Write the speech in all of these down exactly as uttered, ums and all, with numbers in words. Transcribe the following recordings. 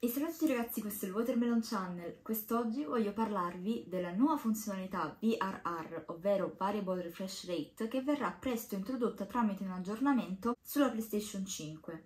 E salve a tutti ragazzi, questo è il Watermelon Channel. Quest'oggi voglio parlarvi della nuova funzionalità V R R, ovvero Variable Refresh Rate, che verrà presto introdotta tramite un aggiornamento sulla PlayStation cinque.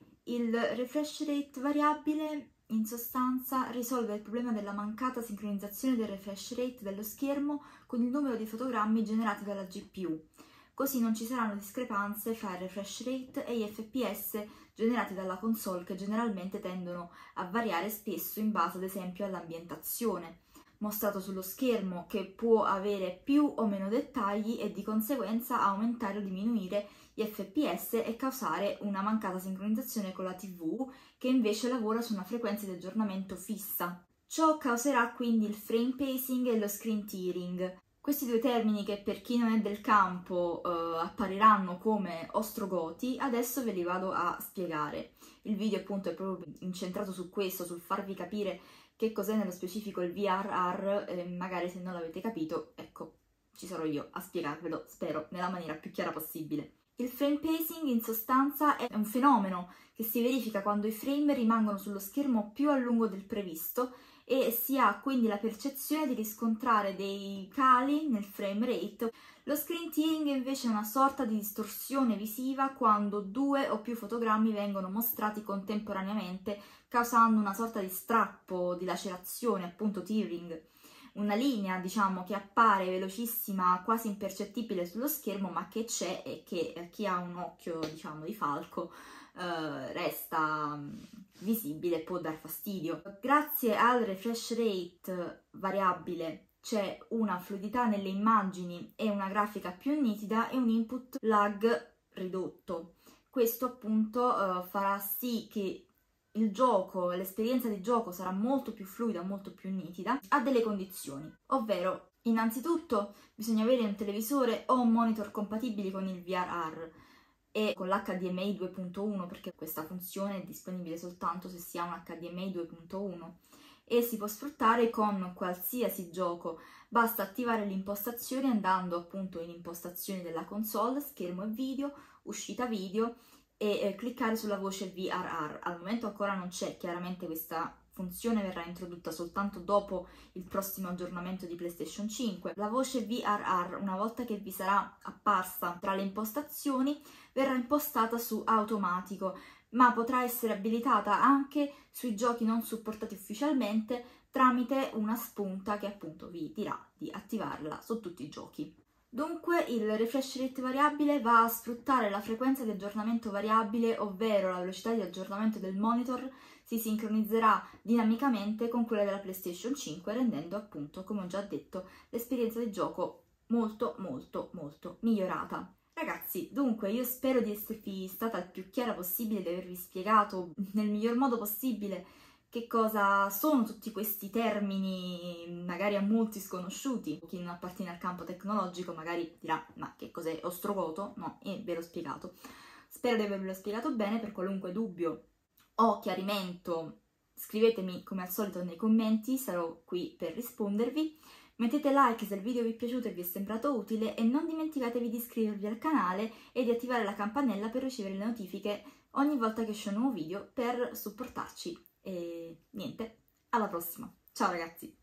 Il refresh rate variabile, in sostanza, risolve il problema della mancata sincronizzazione del refresh rate dello schermo con il numero di fotogrammi generati dalla G P U. Così non ci saranno discrepanze fra il refresh rate e gli F P S generati dalla console, che generalmente tendono a variare spesso in base ad esempio all'ambientazione mostrato sullo schermo, che può avere più o meno dettagli e di conseguenza aumentare o diminuire gli F P S e causare una mancata sincronizzazione con la T V, che invece lavora su una frequenza di aggiornamento fissa. Ciò causerà quindi il frame pacing e lo screen tearing. Questi due termini, che per chi non è del campo eh, appariranno come ostrogoti, adesso ve li vado a spiegare. Il video appunto è proprio incentrato su questo, sul farvi capire che cos'è nello specifico il V R R, e magari se non l'avete capito, ecco, ci sarò io a spiegarvelo, spero, nella maniera più chiara possibile. Il frame pacing in sostanza è un fenomeno che si verifica quando i frame rimangono sullo schermo più a lungo del previsto e si ha quindi la percezione di riscontrare dei cali nel frame rate. Lo screen tearing invece è una sorta di distorsione visiva quando due o più fotogrammi vengono mostrati contemporaneamente, causando una sorta di strappo, di lacerazione, appunto tearing. Una linea, diciamo, che appare velocissima, quasi impercettibile sullo schermo, ma che c'è e che a chi ha un occhio, diciamo, di falco eh, resta visibile e può dar fastidio. Grazie al refresh rate variabile c'è una fluidità nelle immagini e una grafica più nitida e un input lag ridotto. Questo appunto eh, farà sì che il gioco, l'esperienza di gioco sarà molto più fluida, molto più nitida, a delle condizioni, ovvero innanzitutto bisogna avere un televisore o un monitor compatibili con il V R R e con l'H D M I due punto uno, perché questa funzione è disponibile soltanto se si ha un H D M I due punto uno e si può sfruttare con qualsiasi gioco. Basta attivare le impostazioni andando appunto in impostazioni della console, schermo e video, uscita video, e eh, cliccare sulla voce V R R. Al momento ancora non c'è, chiaramente questa funzione verrà introdotta soltanto dopo il prossimo aggiornamento di PlayStation cinque. La voce V R R, una volta che vi sarà apparsa tra le impostazioni, verrà impostata su automatico, ma potrà essere abilitata anche sui giochi non supportati ufficialmente tramite una spunta che appunto vi dirà di attivarla su tutti i giochi. Dunque il refresh rate variabile va a sfruttare la frequenza di aggiornamento variabile, ovvero la velocità di aggiornamento del monitor si sincronizzerà dinamicamente con quella della PlayStation cinque, rendendo appunto, come ho già detto, l'esperienza di gioco molto molto molto migliorata. Ragazzi, dunque io spero di esservi stata il più chiara possibile, di avervi spiegato nel miglior modo possibile che cosa sono tutti questi termini, magari a molti sconosciuti. Chi non appartiene al campo tecnologico magari dirà: ma che cos'è ostrogoto? No, e ve l'ho spiegato. Spero di avervelo spiegato bene. Per qualunque dubbio o chiarimento scrivetemi come al solito nei commenti, sarò qui per rispondervi. Mettete like se il video vi è piaciuto e vi è sembrato utile e non dimenticatevi di iscrivervi al canale e di attivare la campanella per ricevere le notifiche ogni volta che esce un nuovo video, per supportarci. E niente, alla prossima. Ciao ragazzi!